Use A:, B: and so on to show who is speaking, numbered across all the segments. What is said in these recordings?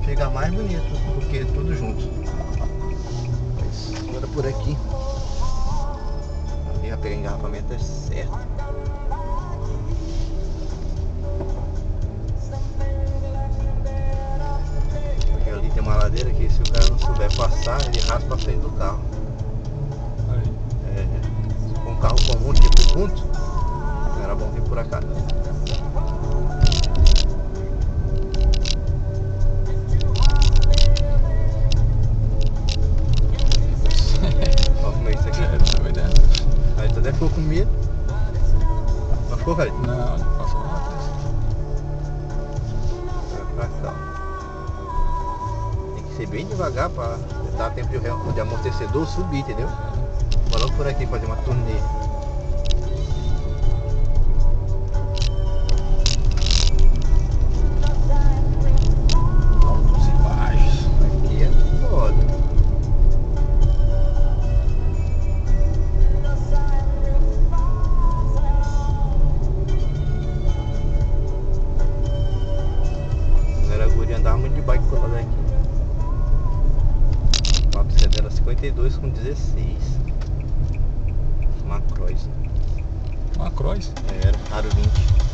A: Fica mais bonito do que tudo junto. Mas agora por aqui. Ali a pegar engarrafamento é certo. Porque ali tem uma ladeira que se o cara não souber passar, ele raspa pra frente do carro.
B: Aí.
A: Se for um carro comum tipo ponto, era bom vir por cá. Olha como é isso aqui. Aí tu até ficou com medo. Não ficou, cara?
B: Não, passou rápido.
A: Vai pra cá. Tem que ser bem devagar pra dar tempo de amortecedor subir, entendeu? Vou logo por aqui fazer uma turnê.
B: Altos e baixos.
A: Aqui é foda. Não era guri, andava muito de bike por lá daqui. O ápice dela 52 com 16. Uma Cross.
B: Uma Cross.
A: Era, aro 20.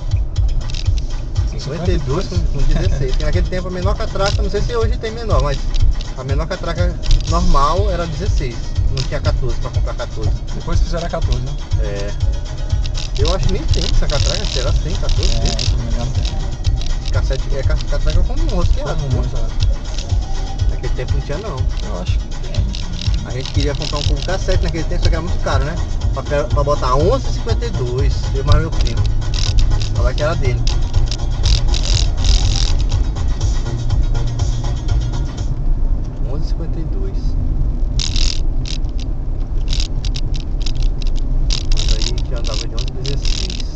A: 52 com 16. Porque naquele tempo a menor catraca, não sei se hoje tem menor, mas a menor catraca normal era 16. Não tinha 14 pra comprar 14.
B: Depois fizeram a 14, né?
A: É. Eu acho que nem tem essa catraca, será que tem 14?
B: É, se não me engano tem.
A: Cassete, é catraca como rosqueado.
B: Como muito,
A: Naquele tempo não tinha não.
B: eu acho que tem.
A: A gente queria comprar um cassete naquele tempo, só que era muito caro, né? Pra botar 11,52. Eu mais meu primo. Falar que era dele. Mas aí a gente andava de 11,16.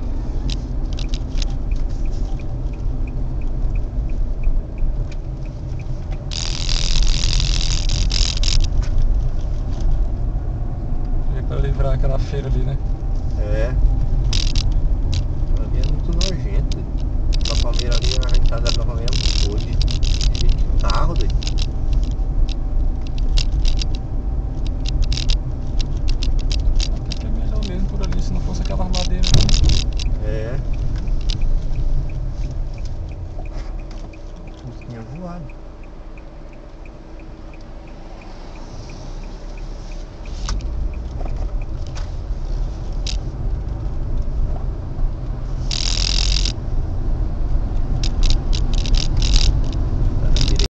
B: E pra livrar aquela feira ali, né?
A: É. Ali é muito nojento. A Palmeira ali, a entrada da Palmeira é muito podre. Cheio de carro, doido.
B: Até que é melhor mesmo por ali, se não fosse aquela armadeira.
A: É. Tinha voado.